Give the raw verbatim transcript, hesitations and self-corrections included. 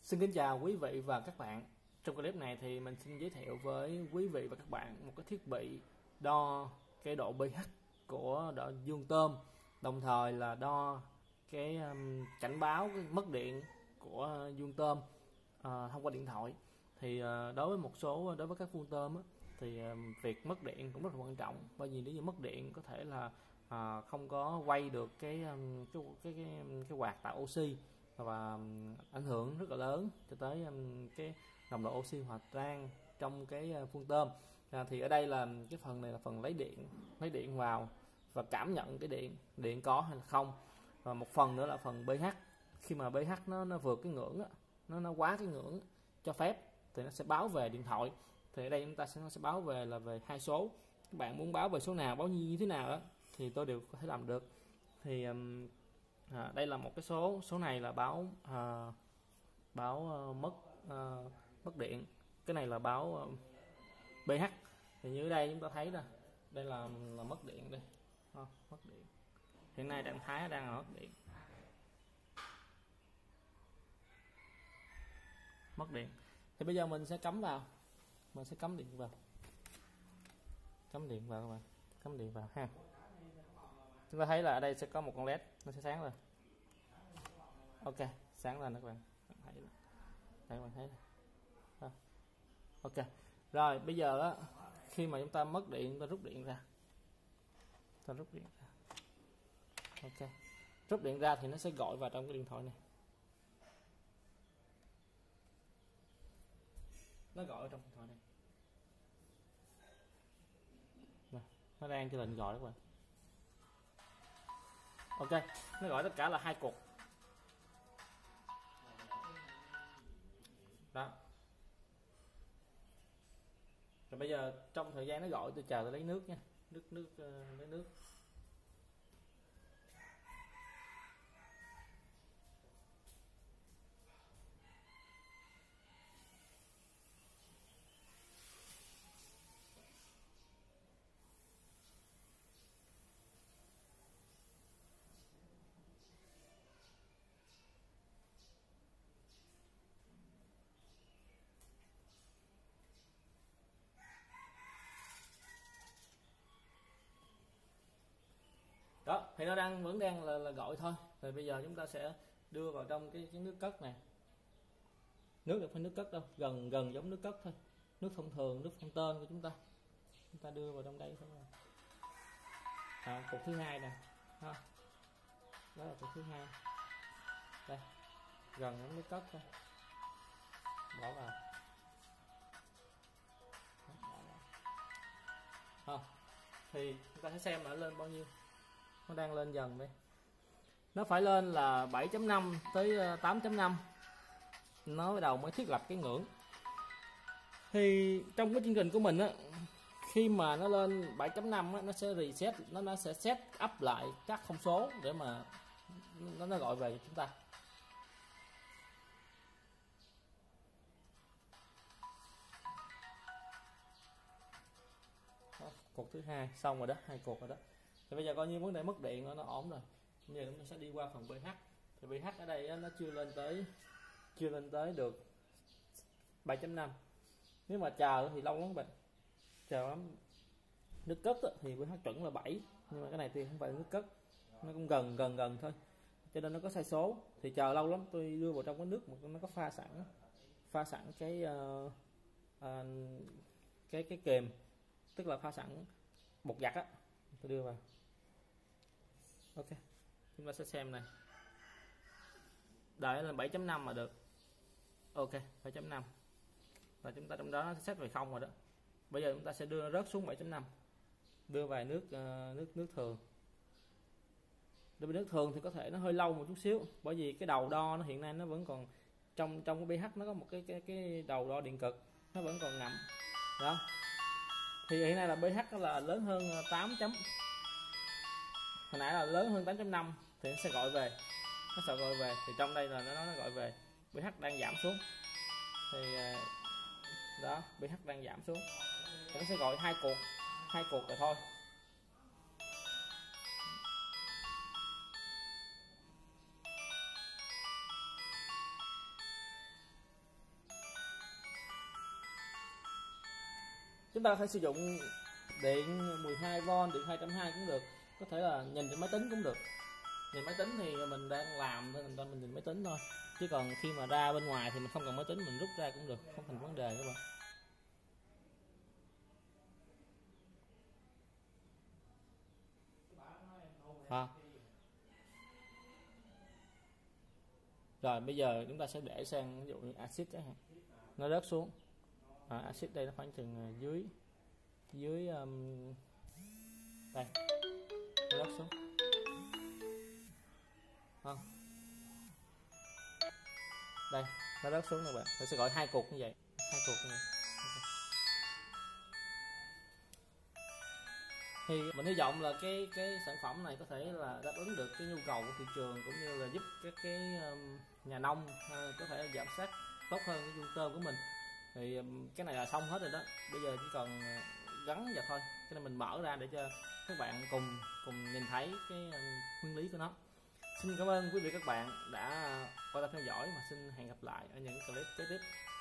Xin kính chào quý vị và các bạn. Trong clip này thì mình xin giới thiệu với quý vị và các bạn một cái thiết bị đo cái độ pH của độ vuông tôm, đồng thời là đo cái um, cảnh báo cái mất điện của vuông tôm uh, thông qua điện thoại. Thì uh, đối với một số đối với các vuông tôm á, thì uh, việc mất điện cũng rất là quan trọng, bởi vì nếu như mất điện có thể là uh, không có quay được cái um, cái, cái cái cái quạt tạo oxy, và ảnh hưởng rất là lớn cho tới um, cái nồng độ oxy hòa tan trong cái uh, vuông tôm. À, thì ở đây là cái phần này là phần lấy điện lấy điện vào và cảm nhận cái điện điện có hay là không, và một phần nữa là phần pH. Khi mà pH nó nó vượt cái ngưỡng á, nó nó quá cái ngưỡng cho phép thì nó sẽ báo về điện thoại. Thì ở đây chúng ta sẽ nó sẽ báo về là về hai số. Các bạn muốn báo về số nào, báo như thế nào đó thì tôi đều có thể làm được. Thì um, à, đây là một cái số số này là báo à, báo uh, mất uh, mất điện. Cái này là báo uh, pH. Thì như ở đây chúng ta thấy là đây là là mất điện đây, à, mất điện. Hiện nay trạng thái đang là mất điện mất điện thì bây giờ mình sẽ cắm vào mình sẽ cắm điện vào cắm điện vào các bạn cắm điện vào ha. Chúng ta thấy là ở đây sẽ có một con led, nó sẽ sáng lên. Ok, sáng lên các bạn thấy đây, các bạn thấy đây. Ok rồi, bây giờ á, khi mà chúng ta mất điện, chúng ta rút điện ra ta rút điện ra ok rút điện ra thì nó sẽ gọi vào trong cái điện thoại này, nó gọi ở trong điện thoại này. Nè, nó đang cho lệnh gọi đó các bạn. Ok, nó gọi tất cả là hai cuộc đó. Rồi bây giờ trong thời gian nó gọi, tôi chờ tôi lấy nước nha, nước nước uh, lấy nước. Đó, thì nó đang vẫn đang là, là gọi thôi. Rồi bây giờ chúng ta sẽ đưa vào trong cái, cái nước cất này. Nước được phải nước cất đâu, gần gần giống nước cất thôi, nước thông thường, nước phong tên của chúng ta. Chúng ta đưa vào trong đây thôi. À, cục thứ hai nè, ha. Đó là cục thứ hai. Đây, gần giống nước cất thôi. Bỏ vào. À, thì chúng ta sẽ xem nó lên bao nhiêu. Nó đang lên dần đây, nó phải lên là bảy chấm năm tới tám chấm năm nó bắt đầu mới thiết lập cái ngưỡng. Thì trong cái chương trình của mình á, khi mà nó lên bảy chấm năm á, nó sẽ reset, nó nó sẽ set up lại các thông số để mà nó nó gọi về cho chúng ta. Đó, cột thứ hai xong rồi đó, hai cột rồi đó. Thì bây giờ coi như vấn đề mất điện nó, nó ổn rồi. Bây giờ chúng ta sẽ đi qua phần pH. Thì pH ở đây nó chưa lên tới chưa lên tới được bảy chấm năm. Nếu mà chờ thì lâu lắm bạn, chờ lắm. Nước cất thì pH chuẩn là bảy, nhưng mà cái này thì không phải nước cất, nó cũng gần gần gần thôi, cho nên nó có sai số. Thì chờ lâu lắm, tôi đưa vào trong cái nước mà nó có pha sẵn pha sẵn cái uh, uh, cái cái kềm, tức là pha sẵn bột giặt á, tôi đưa vào. Ok, chúng ta sẽ xem này, đợi là bảy chấm năm mà được. Ok, bảy chấm năm và chúng ta trong đó nó sẽ set về không rồi đó. Bây giờ chúng ta sẽ đưa rớt xuống bảy chấm năm, đưa vài nước uh, nước nước thường. Đối với nước thường thì có thể nó hơi lâu một chút xíu, bởi vì cái đầu đo nó hiện nay nó vẫn còn trong trong cái pH, nó có một cái cái cái đầu đo điện cực, nó vẫn còn ngầm đó. Thì hiện nay là pH nó là lớn hơn tám chấm, hồi nãy là lớn hơn tám chấm năm thì nó sẽ gọi về, nó sẽ gọi về. Thì trong đây là nó nói nó gọi về, pH đang giảm xuống. Thì đó, pH đang giảm xuống thì nó sẽ gọi hai cuộc hai cuộc rồi thôi. Chúng ta có thể sử dụng điện mười hai vôn, điện hai trăm hai mươi cũng được, có thể là nhìn trên máy tính cũng được. Nhìn máy tính thì mình đang làm thôi, mình mình nhìn máy tính thôi, chứ còn khi mà ra bên ngoài thì mình không cần máy tính, mình rút ra cũng được, không thành vấn đề các bạn. À. Rồi bây giờ chúng ta sẽ để sang ví dụ như axit chẳng hạn, nó rớt xuống. À, axit đây nó khoảng chừng dưới dưới um, đây, nó rớt xuống. Không. Đây, nó rớt xuống các bạn. Tôi sẽ gọi hai cục như vậy, hai cục như vậy. Thì mình hy vọng là cái cái sản phẩm này có thể là đáp ứng được cái nhu cầu của thị trường, cũng như là giúp các cái um, nhà nông uh, có thể giảm sát tốt hơn cái vuông tôm của mình. Thì um, cái này là xong hết rồi đó, bây giờ chỉ còn gắn vào thôi. Cho nên mình mở ra để cho các bạn cùng cùng nhìn thấy cái um, nguyên lý của nó. Xin cảm ơn quý vị các bạn đã quan tâm theo dõi, và xin hẹn gặp lại ở những clip kế tiếp.